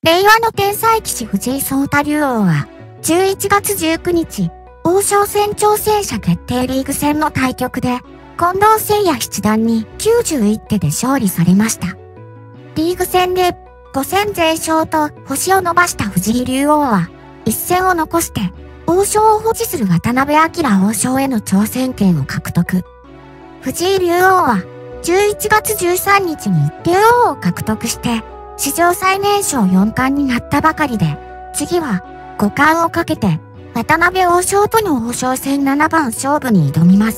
令和の天才棋士藤井聡太竜王は、11月19日、王将戦挑戦者決定リーグ戦の対局で、近藤誠也七段に91手で勝利されました。リーグ戦で5戦全勝と星を伸ばした藤井竜王は、一戦を残して、王将を保持する渡辺明王将への挑戦権を獲得。藤井竜王は、11月13日に竜王を獲得して、史上最年少四冠になったばかりで、次は五冠をかけて、渡辺王将との王将戦7番勝負に挑みます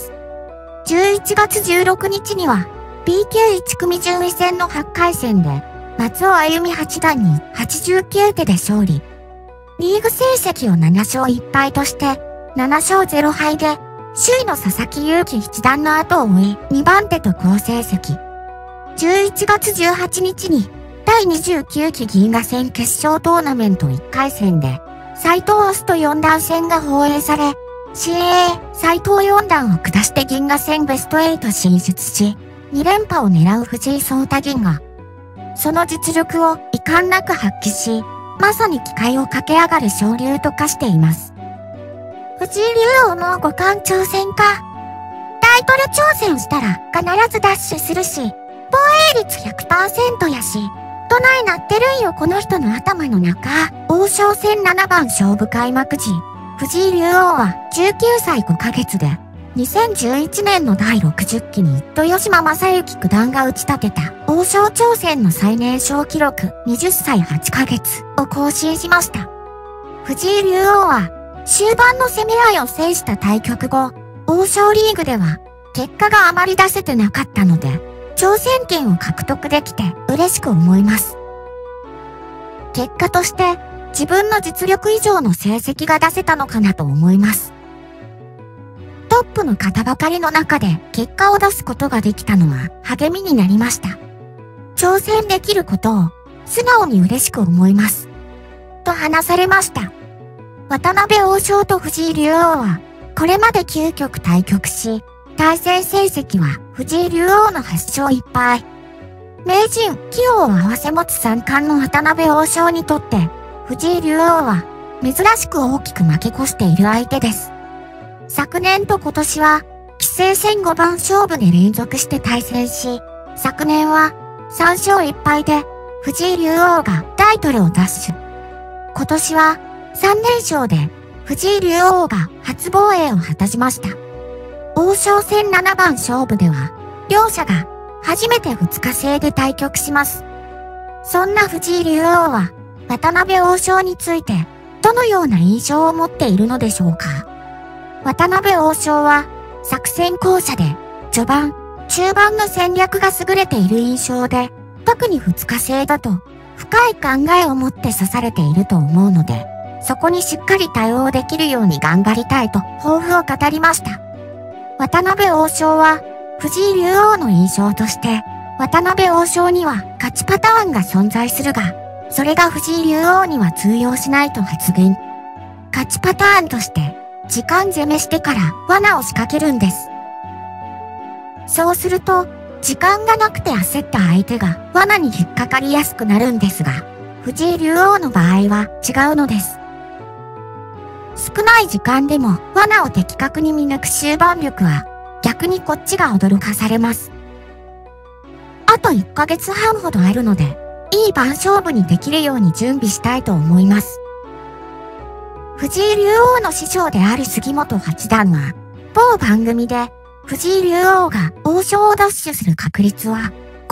。11月16日には、B 級1組順位戦の8回戦で、松尾歩八段に89手で勝利。リーグ成績を7勝1敗として、7勝0敗で、首位の佐々木勇気七段の後を追い、2番手と好成績。11月18日に、第29期銀河戦決勝トーナメント1回戦で、斎藤明日斗四段戦が放映され、CAA 斎藤四段を下して銀河戦ベスト8進出し、2連覇を狙う藤井聡太銀河。その実力を遺憾なく発揮し、まさに機械を駆け上がる昇竜と化しています。藤井竜王の五冠挑戦か。タイトル挑戦したら必ずダッシュするし、防衛率 100% やし、どないなってるんよこの人の頭の中。王将戦7番勝負開幕時、藤井竜王は19歳5ヶ月で、2011年の第60期に豊島将之九段が打ち立てた王将挑戦の最年少記録20歳8ヶ月を更新しました。藤井竜王は終盤の攻め合いを制した対局後、王将リーグでは結果があまり出せてなかったので、挑戦権を獲得できて嬉しく思います。結果として自分の実力以上の成績が出せたのかなと思います。トップの方ばかりの中で結果を出すことができたのは励みになりました。挑戦できることを素直に嬉しく思います。と話されました。渡辺王将と藤井竜王はこれまで9局対局し、対戦成績は藤井竜王の8勝1敗。名人、棋王を合わせ持つ三冠の渡辺王将にとって、藤井竜王は珍しく大きく負け越している相手です。昨年と今年は、棋聖戦5番勝負で連続して対戦し、昨年は3勝1敗で藤井竜王がタイトルを奪取。今年は3連勝で藤井竜王が初防衛を果たしました。王将戦7番勝負では、両者が初めて2日制で対局します。そんな藤井竜王は、渡辺王将について、どのような印象を持っているのでしょうか。渡辺王将は、作戦巧者で、序盤、中盤の戦略が優れている印象で、特に2日制だと、深い考えを持って指されていると思うので、そこにしっかり対応できるように頑張りたいと抱負を語りました。渡辺王将は、藤井竜王の印象として、渡辺王将には勝ちパターンが存在するが、それが藤井竜王には通用しないと発言。勝ちパターンとして、時間攻めしてから罠を仕掛けるんです。そうすると、時間がなくて焦った相手が罠に引っかかりやすくなるんですが、藤井竜王の場合は違うのです。少ない時間でも罠を的確に見抜く終盤力は逆にこっちが驚かされます。あと1ヶ月半ほどあるので、いい番勝負にできるように準備したいと思います。藤井竜王の師匠である杉本八段は、某番組で藤井竜王が王将を奪取する確率は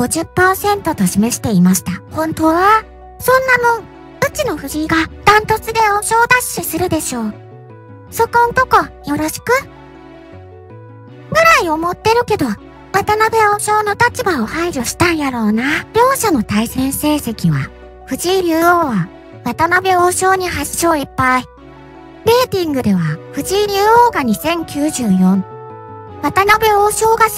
50% と示していました。本当はそんなもん、うちの藤井がダントツで王将奪取するでしょう。そこんとこよろしくぐらい思ってるけど、渡辺王将の立場を排除したんやろうな。両者の対戦成績は、藤井竜王は渡辺王将に8勝1敗。レーティングでは藤井竜王が2094、渡辺王将が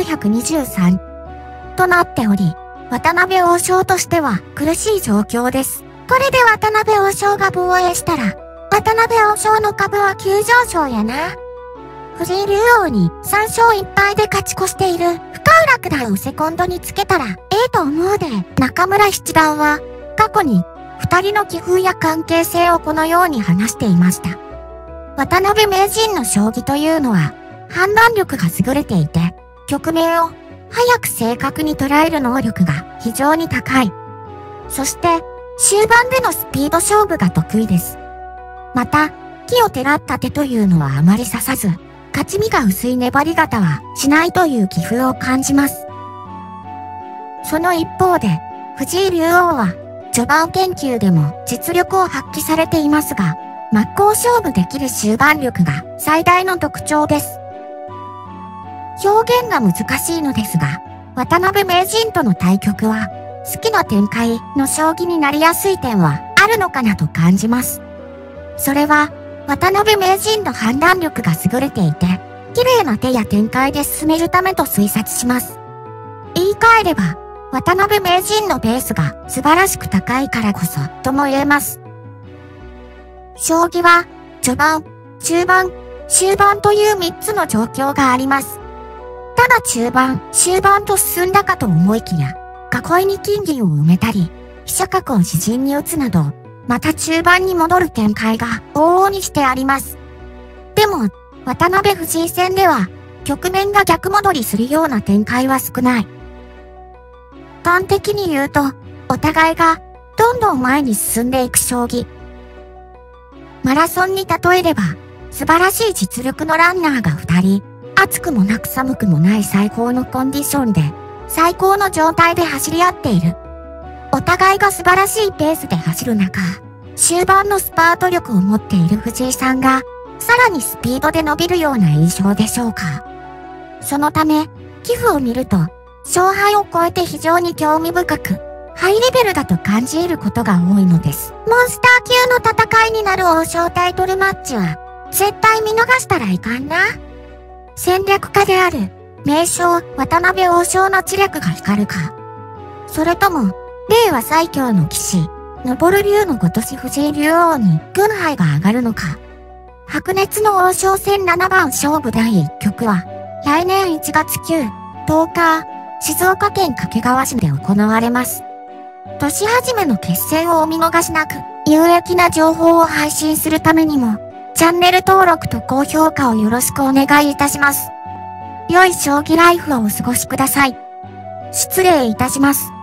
1923となっており、渡辺王将としては苦しい状況です。これで渡辺王将が防衛したら、渡辺王将の株は急上昇やな。藤井竜王に3勝1敗で勝ち越している深浦九段をセコンドにつけたらええと思うで。中村七段は過去に二人の棋風や関係性をこのように話していました。渡辺名人の将棋というのは、判断力が優れていて、局面を早く正確に捉える能力が非常に高い。そして、終盤でのスピード勝負が得意です。また、奇をてらった手というのはあまり指さず、勝ち身が薄い粘り方はしないという棋風を感じます。その一方で、藤井竜王は、序盤研究でも実力を発揮されていますが、真っ向勝負できる終盤力が最大の特徴です。表現が難しいのですが、渡辺名人との対局は、好きな展開の将棋になりやすい点はあるのかなと感じます。それは、渡辺名人の判断力が優れていて、綺麗な手や展開で進めるためと推察します。言い換えれば、渡辺名人のベースが素晴らしく高いからこそとも言えます。将棋は、序盤、中盤、終盤という3つの状況があります。ただ中盤、終盤と進んだかと思いきや、囲いに金銀を埋めたり、飛車角を自陣に打つなど、また中盤に戻る展開が往々にしてあります。でも、渡辺藤井戦では、局面が逆戻りするような展開は少ない。端的に言うと、お互いがどんどん前に進んでいく将棋。マラソンに例えれば、素晴らしい実力のランナーが2人、暑くもなく寒くもない最高のコンディションで、最高の状態で走り合っている。お互いが素晴らしいペースで走る中、終盤のスパート力を持っている藤井さんが、さらにスピードで伸びるような印象でしょうか。そのため、棋譜を見ると、勝敗を超えて非常に興味深く、ハイレベルだと感じることが多いのです。モンスター級の戦いになる王将タイトルマッチは、絶対見逃したらいかんな。戦略家である、名将渡辺王将の知略が光るか。それとも、令和最強の棋士、昇龍のごとし藤井竜王に軍配が上がるのか。白熱の王将戦7番勝負第1局は、来年1月9、10日、静岡県掛川市で行われます。年始めの決戦をお見逃しなく、有益な情報を配信するためにも、チャンネル登録と高評価をよろしくお願いいたします。良い将棋ライフをお過ごしください。失礼いたします。